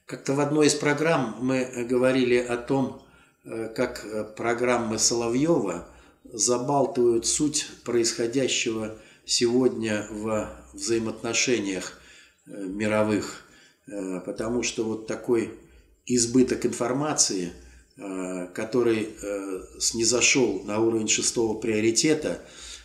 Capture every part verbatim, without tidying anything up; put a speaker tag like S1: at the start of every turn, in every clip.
S1: Как-то в одной из программ мы говорили о том, как программы Соловьева забалтывают суть происходящего сегодня в взаимоотношениях мировых, потому что вот такой избыток информации, который снизошел на уровень шестого приоритета,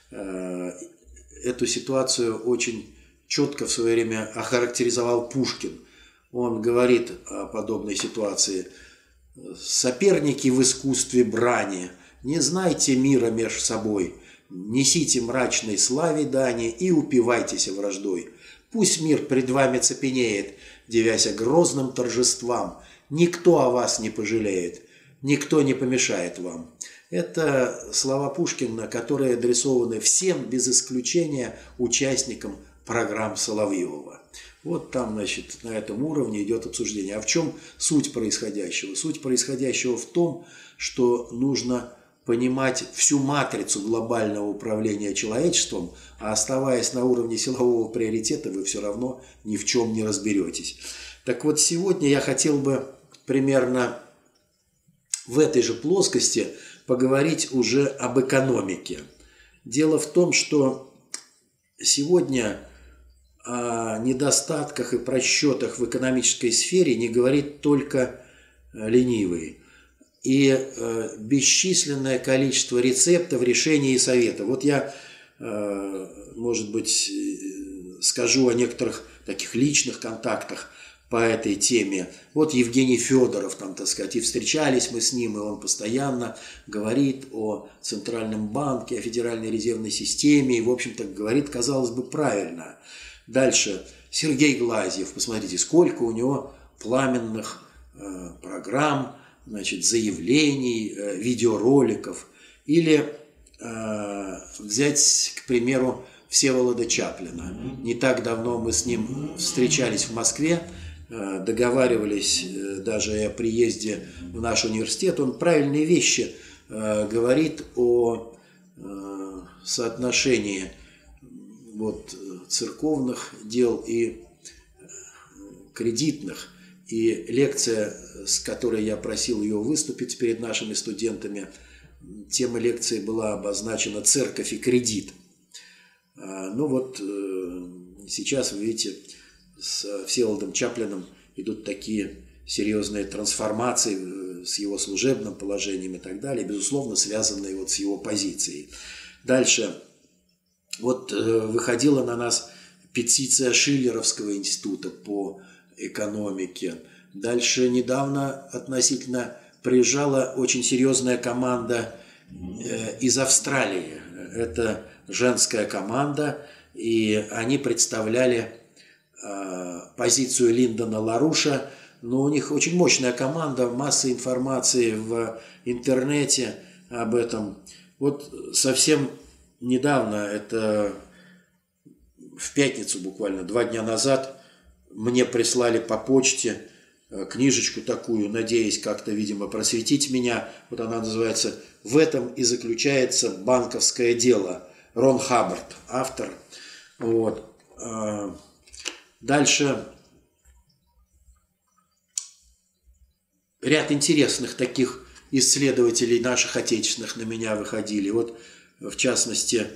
S1: эту ситуацию очень четко в свое время охарактеризовал Пушкин. Он говорит о подобной ситуации: «Соперники в искусстве брани, не знайте мира меж собой, несите мрачной славе дани и упивайтесь враждой. Пусть мир пред вами цепенеет, девяся грозным торжествам, никто о вас не пожалеет, никто не помешает вам». Это слова Пушкина, которые адресованы всем, без исключения, участникам программ Соловьева. Вот там, значит, на этом уровне идет обсуждение. А в чем суть происходящего? Суть происходящего в том, что нужно понимать всю матрицу глобального управления человечеством, а оставаясь на уровне силового приоритета, вы все равно ни в чем не разберетесь. Так вот, сегодня я хотел бы примерно в этой же плоскости поговорить уже об экономике. Дело в том, что сегодня о недостатках и просчетах в экономической сфере не говорит только ленивый. И э, бесчисленное количество рецептов, решений и советов. Вот я, э, может быть, скажу о некоторых таких личных контактах по этой теме. Вот Евгений Федоров, там, так сказать, и встречались мы с ним, и он постоянно говорит о Центральном банке, о Федеральной резервной системе, и, в общем-то, говорит, казалось бы, правильно. Дальше Сергей Глазьев, посмотрите, сколько у него пламенных э, программ, значит, заявлений, э, видеороликов. Или э, взять, к примеру, Всеволода Чаплина. Не так давно мы с ним встречались в Москве, э, договаривались э, даже о приезде в наш университет. Он правильные вещи э, говорит о э, соотношении вот, церковных дел и кредитных. И лекция, с которой я просил ее выступить перед нашими студентами, тема лекции была обозначена «Церковь и кредит». Ну вот сейчас, вы видите, с Всеволодом Чаплиным идут такие серьезные трансформации с его служебным положением и так далее, безусловно, связанные вот с его позицией. Дальше. Вот выходила на нас петиция Шиллеровского института по экономике. Дальше недавно относительно приезжала очень серьезная команда из Австралии. Это женская команда, и они представляли позицию Линдона Ларуша. Но у них очень мощная команда, масса информации в интернете об этом. Вот совсем недавно, это в пятницу буквально, два дня назад, мне прислали по почте книжечку такую, надеясь как-то, видимо, просветить меня. Вот она называется «В этом и заключается банковское дело». Рон Хаббард, автор. Вот. Дальше ряд интересных таких исследователей наших отечественных на меня выходили. Вот, в частности,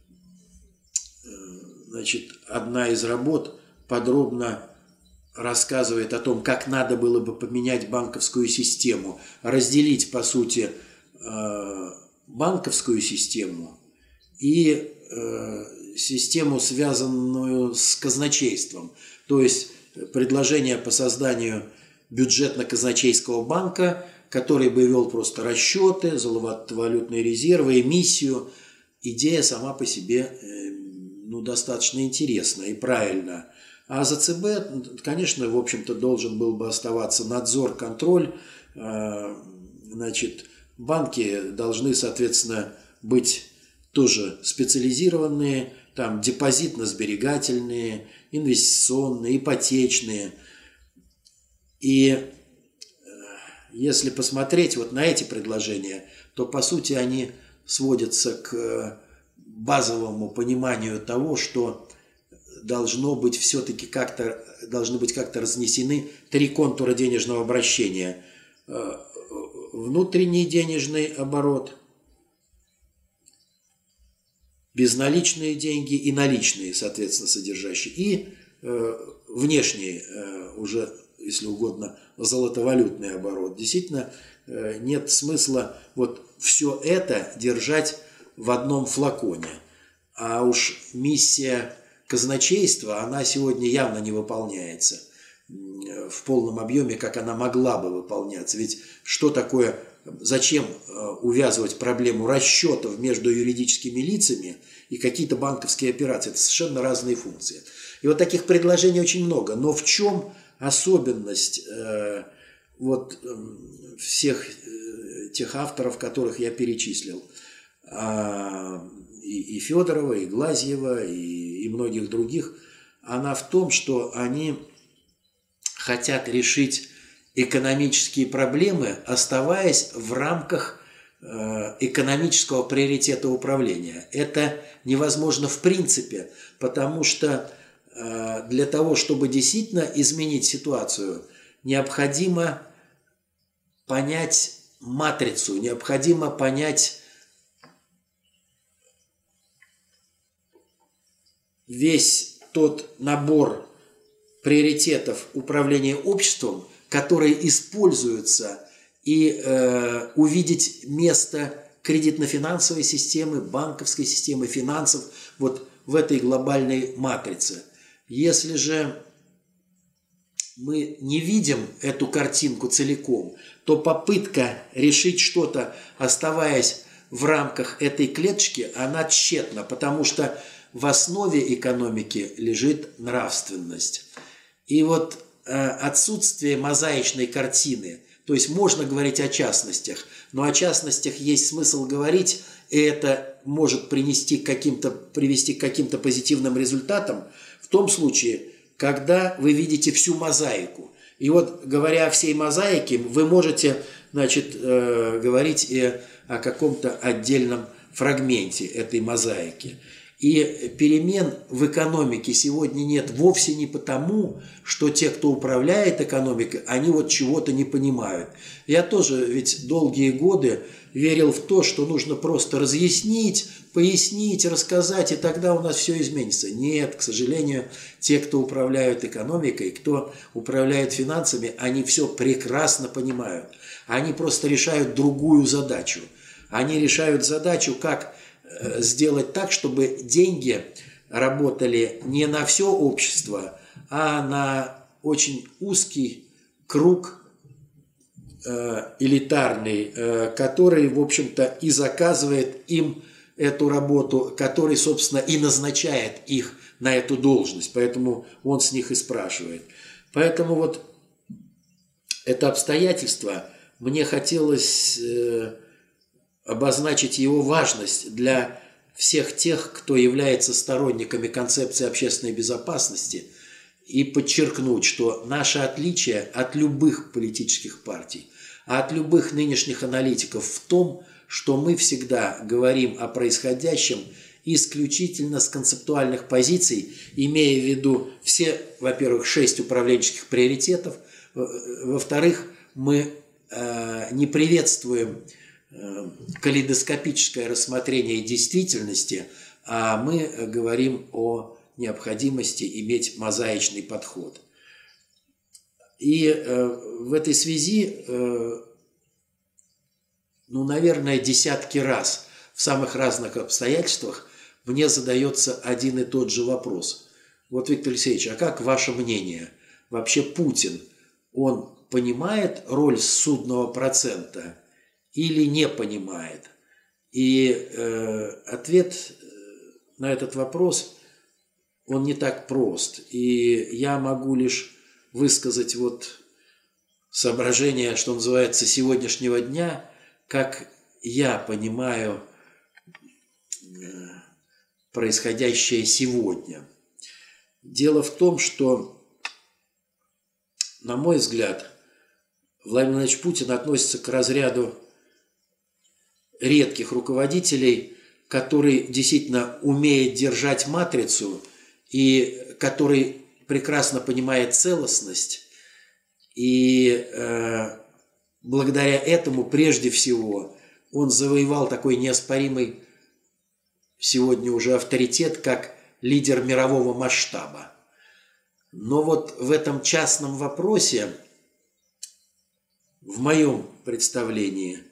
S1: значит, одна из работ подробно рассказывает о том, как надо было бы поменять банковскую систему, разделить, по сути, банковскую систему и систему, связанную с казначейством. То есть предложение по созданию бюджетно-казначейского банка, который бы вел просто расчеты, золотовалютные резервы, эмиссию. Идея сама по себе ну, достаточно интересна и правильна. А за ЦБ, конечно, в общем-то, должен был бы оставаться надзор, контроль. Значит, банки должны, соответственно, быть тоже специализированные, там депозитно-сберегательные, инвестиционные, ипотечные. И если посмотреть вот на эти предложения, то, по сути, они сводятся к базовому пониманию того, что должно быть все-таки как-то, должны быть как-то разнесены три контура денежного обращения. Внутренний денежный оборот, безналичные деньги и наличные, соответственно, содержащие, и э, внешний, э, уже, если угодно, золотовалютный оборот. Действительно, э, нет смысла вот все это держать в одном флаконе. А уж миссия казначейства, она сегодня явно не выполняется в полном объеме, как она могла бы выполняться. Ведь что такое, зачем увязывать проблему расчетов между юридическими лицами и какие-то банковские операции? Это совершенно разные функции. И вот таких предложений очень много. Но в чем особенность э, вот, э, всех э, тех авторов, которых я перечислил? А, и, и Федорова, и Глазьева, и, и многих других. Она в том, что они хотят решить экономические проблемы, оставаясь в рамках э, экономического приоритета управления. Это невозможно в принципе, потому что э, для того, чтобы действительно изменить ситуацию, необходимо понять матрицу, необходимо понять весь тот набор приоритетов управления обществом, которые используются, и э, увидеть место кредитно-финансовой системы, банковской системы, финансов вот в этой глобальной матрице. Если же мы не видим эту картинку целиком, то попытка решить что-то, оставаясь в рамках этой клеточки, она тщетна, потому что в основе экономики лежит нравственность. И вот э, отсутствие мозаичной картины, то есть можно говорить о частностях, но о частностях есть смысл говорить, и это может принести к каким-то, привести к каким-то позитивным результатам в том случае, когда вы видите всю мозаику. И вот, говоря о всей мозаике, вы можете, значит, э, говорить и о каком-то отдельном фрагменте этой мозаики. И перемен в экономике сегодня нет вовсе не потому, что те, кто управляет экономикой, они вот чего-то не понимают. Я тоже ведь долгие годы верил в то, что нужно просто разъяснить, пояснить, рассказать, и тогда у нас все изменится. Нет, к сожалению, те, кто управляют экономикой, кто управляет финансами, они все прекрасно понимают. Они просто решают другую задачу. Они решают задачу, как сделать так, чтобы деньги работали не на все общество, а на очень узкий круг э, элитарный, э, который, в общем-то, и заказывает им эту работу, который, собственно, и назначает их на эту должность. Поэтому он с них и спрашивает. Поэтому вот это обстоятельство мне хотелось э, обозначить его важность для всех тех, кто является сторонниками концепции общественной безопасности, и подчеркнуть, что наше отличие от любых политических партий, от любых нынешних аналитиков в том, что мы всегда говорим о происходящем исключительно с концептуальных позиций, имея в виду все, во-первых, шесть управленческих приоритетов, во-вторых, мы э, не приветствуем калейдоскопическое рассмотрение действительности, а мы говорим о необходимости иметь мозаичный подход. И э, в этой связи, э, ну, наверное, десятки раз в самых разных обстоятельствах мне задается один и тот же вопрос. Вот, Виктор Алексеевич, а как ваше мнение? Вообще Путин, он понимает роль судного процента или не понимает? И э, ответ на этот вопрос, он не так прост. И я могу лишь высказать вот соображение, что называется, сегодняшнего дня, как я понимаю э, происходящее сегодня. Дело в том, что, на мой взгляд, Владимир Владимирович Путин относится к разряду редких руководителей, который действительно умеет держать матрицу и который прекрасно понимает целостность, и э, благодаря этому прежде всего он завоевал такой неоспоримый сегодня уже авторитет, как лидер мирового масштаба. Но вот в этом частном вопросе, в моем представлении,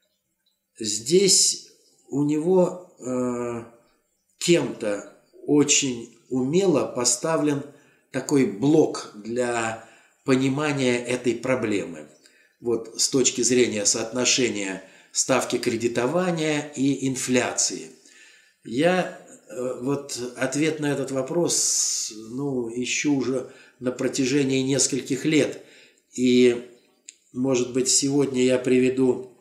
S1: здесь у него э, кем-то очень умело поставлен такой блок для понимания этой проблемы. Вот с точки зрения соотношения ставки кредитования и инфляции. Я э, вот ответ на этот вопрос, ну, ищу уже на протяжении нескольких лет. И, может быть, сегодня я приведу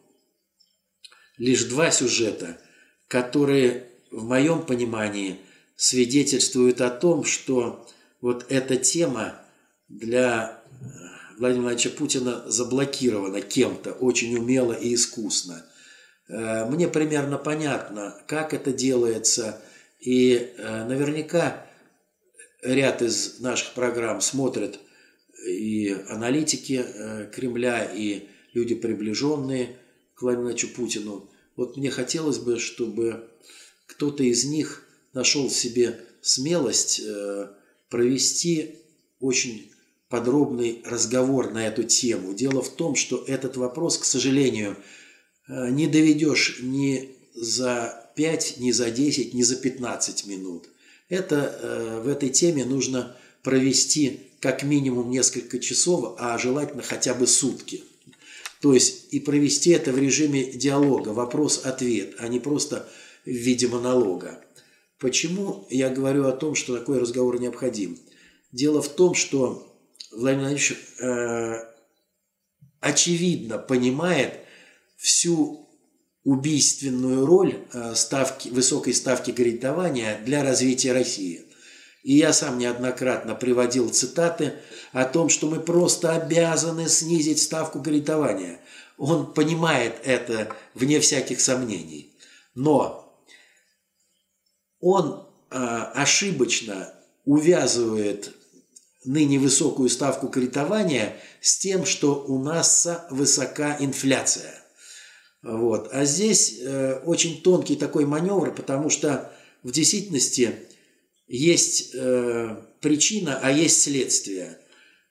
S1: лишь два сюжета, которые, в моем понимании, свидетельствуют о том, что вот эта тема для Владимира Владимировича Путина заблокирована кем-то очень умело и искусно. Мне примерно понятно, как это делается, и наверняка ряд из наших программ смотрят и аналитики Кремля, и люди, приближенные к Владимиру Владимировичу Путину. Вот мне хотелось бы, чтобы кто-то из них нашел в себе смелость провести очень подробный разговор на эту тему. Дело в том, что этот вопрос, к сожалению, не доведешь ни за пять, ни за десять, ни за пятнадцать минут. Это, в этой теме нужно провести как минимум несколько часов, а желательно хотя бы сутки. То есть и провести это в режиме диалога, вопрос-ответ, а не просто в виде монолога. Почему я говорю о том, что такой разговор необходим? Дело в том, что Владимир Владимирович э, очевидно понимает всю убийственную роль э, ставки, высокой ставки кредитования для развития России. И я сам неоднократно приводил цитаты о том, что мы просто обязаны снизить ставку кредитования. Он понимает это вне всяких сомнений. Но он э, ошибочно увязывает ныне высокую ставку кредитования с тем, что у нас высока инфляция. Вот. А здесь э, очень тонкий такой маневр, потому что в действительности есть э, причина, а есть следствие.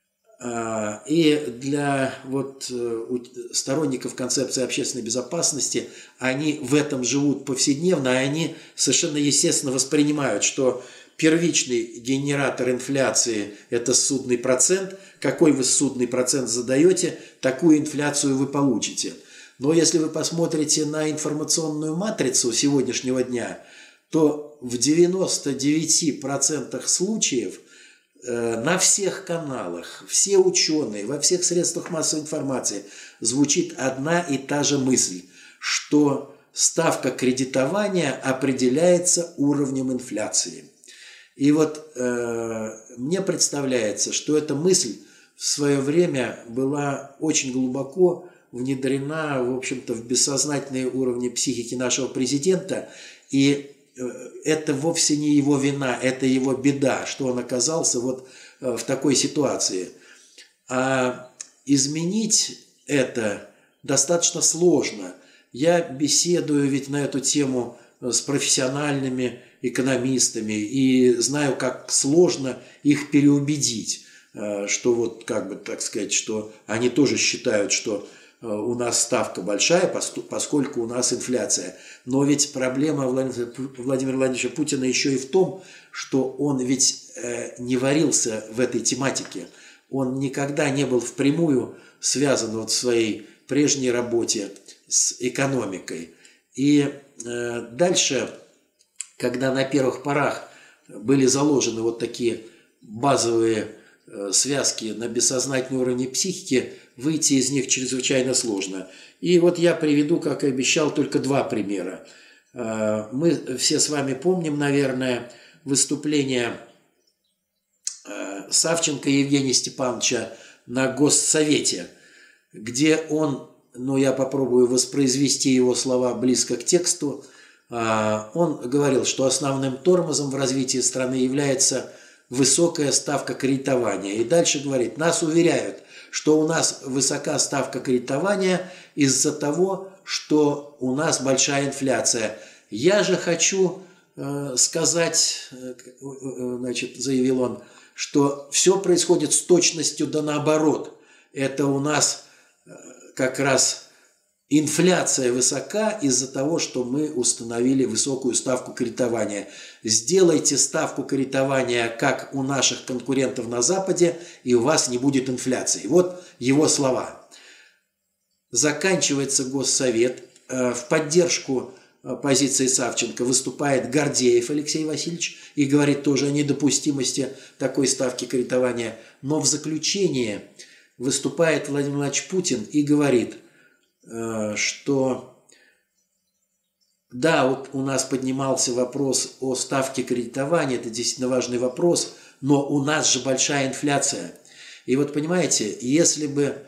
S1: Э, и для вот, э, сторонников концепции общественной безопасности, они в этом живут повседневно, и они совершенно естественно воспринимают, что первичный генератор инфляции – это ссудный процент. Какой вы ссудный процент задаете, такую инфляцию вы получите. Но если вы посмотрите на информационную матрицу сегодняшнего дня, то в девяноста девяти процентах случаев э, на всех каналах, все ученые, во всех средствах массовой информации звучит одна и та же мысль, что ставка кредитования определяется уровнем инфляции. И вот э, мне представляется, что эта мысль в свое время была очень глубоко внедрена, в общем-то, в бессознательные уровни психики нашего президента. И э, это вовсе не его вина, это его беда, что он оказался вот э, в такой ситуации. А изменить это достаточно сложно. Я беседую ведь на эту тему с профессиональными экономистами и знаю, как сложно их переубедить, что вот, как бы, так сказать, что они тоже считают, что у нас ставка большая, поскольку у нас инфляция. Но ведь проблема Владимира Владимировича Путина еще и в том, что он ведь не варился в этой тематике. Он никогда не был впрямую связан вот в своей прежней работе с экономикой. И дальше, когда на первых порах были заложены вот такие базовые связки на бессознательном уровне психики, выйти из них чрезвычайно сложно. И вот я приведу, как и обещал, только два примера. Мы все с вами помним, наверное, выступление Савченко Евгения Степановича на Госсовете, где он, ну я попробую воспроизвести его слова близко к тексту, Он говорил, что основным тормозом в развитии страны является высокая ставка кредитования. И дальше говорит, нас уверяют, что у нас высока ставка кредитования из-за того, что у нас большая инфляция. Я же хочу э, сказать, э, значит, заявил он, что все происходит с точностью да наоборот. Это у нас э, как раз инфляция высока из-за того, что мы установили высокую ставку кредитования. Сделайте ставку кредитования, как у наших конкурентов на Западе, и у вас не будет инфляции. Вот его слова. Заканчивается Госсовет. В поддержку позиции Савченко выступает Гордеев Алексей Васильевич и говорит тоже о недопустимости такой ставки кредитования. Но в заключение выступает Владимир Владимирович Путин и говорит, что да, вот у нас поднимался вопрос о ставке кредитования, это действительно важный вопрос, но у нас же большая инфляция. И вот понимаете, если бы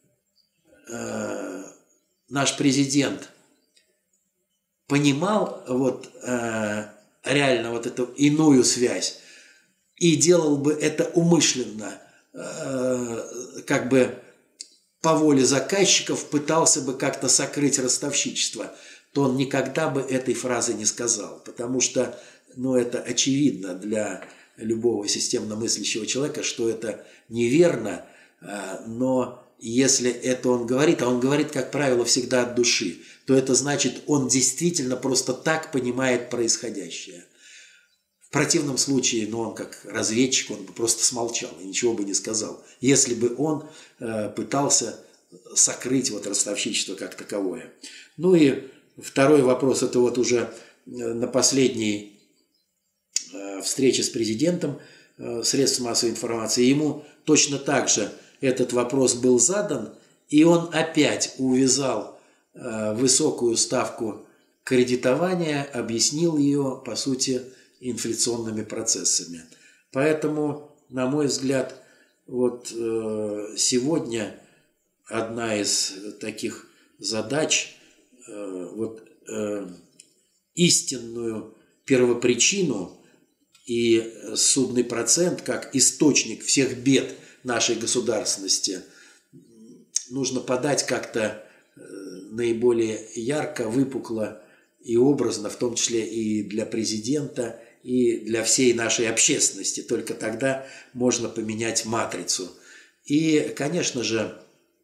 S1: э, наш президент понимал вот, э, реально вот эту иную связь и делал бы это умышленно, э, как бы по воле заказчиков пытался бы как-то сокрыть ростовщичество, то он никогда бы этой фразы не сказал, потому что, ну, это очевидно для любого системно мыслящего человека, что это неверно, но если это он говорит, а он говорит, как правило, всегда от души, то это значит, он действительно просто так понимает происходящее. В противном случае, ну, он как разведчик, он бы просто смолчал и ничего бы не сказал, если бы он э, пытался сокрыть вот ростовщичество как таковое. Ну и второй вопрос, это вот уже на последней э, встрече с президентом э, средств массовой информации, ему точно так же этот вопрос был задан, и он опять увязал э, высокую ставку кредитования, объяснил ее, по сути, инфляционными процессами. Поэтому, на мой взгляд, вот э, сегодня одна из таких задач э, вот, э, истинную первопричину и судный процент как источник всех бед нашей государственности нужно подать как-то э, наиболее ярко, выпукло и образно, в том числе и для президента, и для всей нашей общественности. Только тогда можно поменять матрицу. И, конечно же,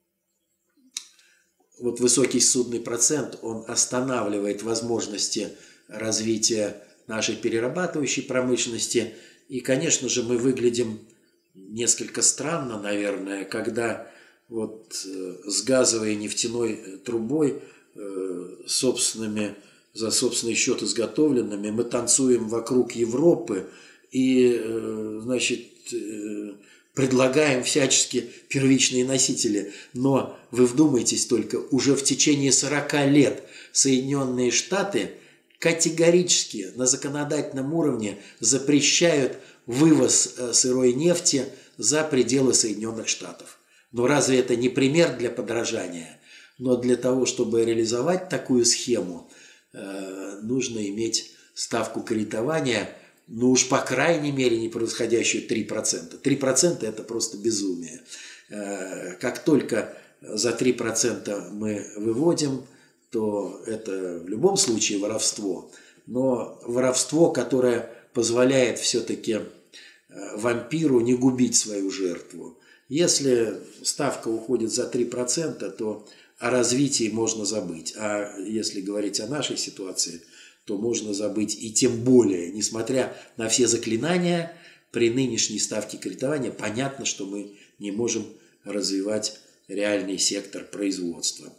S1: вот высокий судный процент, он останавливает возможности развития нашей перерабатывающей промышленности. И, конечно же, мы выглядим несколько странно, наверное, когда вот с газовой и нефтяной трубой, собственными за собственный счет изготовленными, мы танцуем вокруг Европы и, значит, предлагаем всячески первичные носители. Но вы вдумайтесь только, уже в течение сорока лет Соединенные Штаты категорически на законодательном уровне запрещают вывоз сырой нефти за пределы Соединенных Штатов. Но разве это не пример для подражания? Но для того, чтобы реализовать такую схему, нужно иметь ставку кредитования, ну уж по крайней мере не превосходящую три процента. три процента это просто безумие. Как только за три процента мы выводим, то это в любом случае воровство. Но воровство, которое позволяет все-таки вампиру не губить свою жертву. Если ставка уходит за три процента, то о развитии можно забыть. А если говорить о нашей ситуации, то можно забыть и тем более, несмотря на все заклинания, при нынешней ставке кредитования понятно, что мы не можем развивать реальный сектор производства.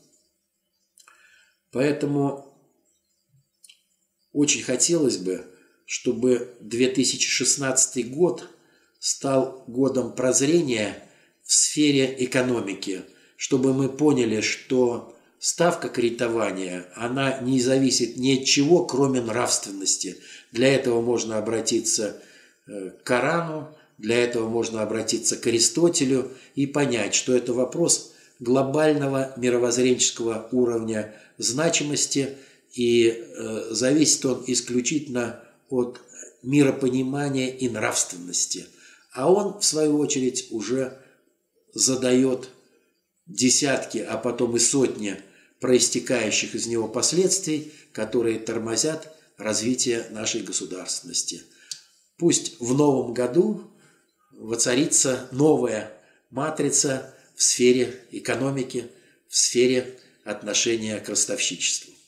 S1: Поэтому очень хотелось бы, чтобы две тысячи шестнадцатый год стал годом прозрения в сфере экономики, чтобы мы поняли, что ставка кредитования, она не зависит ни от чего, кроме нравственности. Для этого можно обратиться к Корану, для этого можно обратиться к Аристотелю и понять, что это вопрос глобального мировоззренческого уровня значимости И э, зависит он исключительно от миропонимания и нравственности. А он, в свою очередь, уже задает десятки, а потом и сотни проистекающих из него последствий, которые тормозят развитие нашей государственности. Пусть в новом году воцарится новая матрица в сфере экономики, в сфере отношения к ростовщичеству.